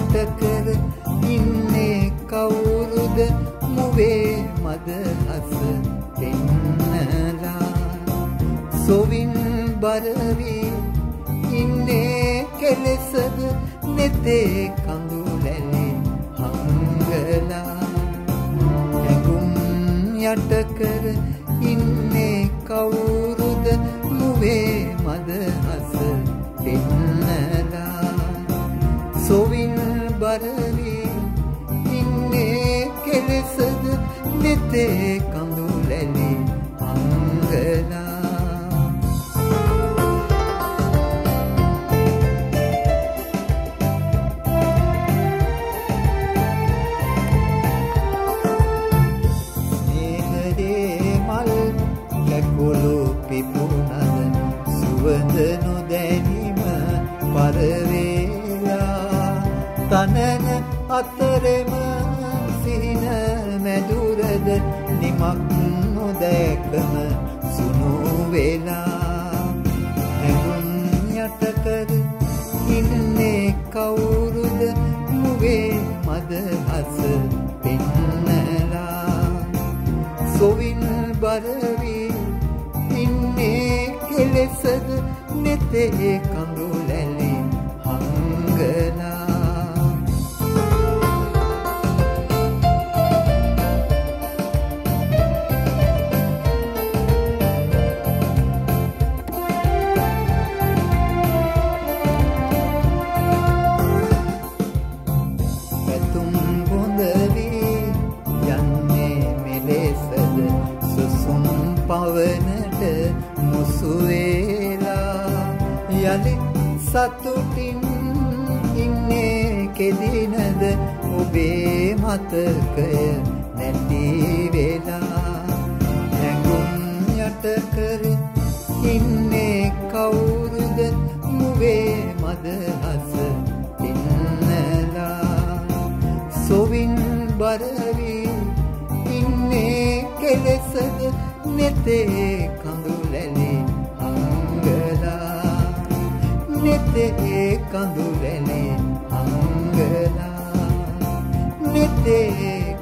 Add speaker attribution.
Speaker 1: යට කර ඉන්නේ කවුරුද මුවේ මදහස පෙන්නලා සොවින් බරවී ඉන්නේ කෙලෙසද නෙතේ කඳුලැලි හංගලා ඇඟුම් යට කර ඉන්නේ කවුරුද මුවේ මදහස පෙන්නලා සොවින් බරවී ඉන්නේ කෙලෙසද නෙතේ කඳුලැලි හංගලා පිපුණද සුවඳ නොදැනීම පරවේලා තනන අතරෙම සිහින මැදුරද නිමක් නොදැකම සුණු වෙලා ඇඟුම් යට කර ඉන්නේ කවුරුද මුවේ මදහස පෙන්නලා සොවින් බරවී ඉන්නේ කෙලෙසද නෙතේ කඳුලැලි හංගලා පැතුම් බොඳ වී යන්නේ මෙලෙසද සුසුම් පවනට මුසු වේලා යලි සතුටින් ඉන්නේ කෙදිනද ඔබේ මතකය නැති වෙලා ඇඟුම් යට කර ඉන්නේ කවුරුද මුවේ මදහස පින්නලා සොවින් බරවී ඉන්නේ කෙලෙසද නෙතේ කඳුලැලි හංගලා නෙතේ කඳුලැලි හංගලා නෙතේ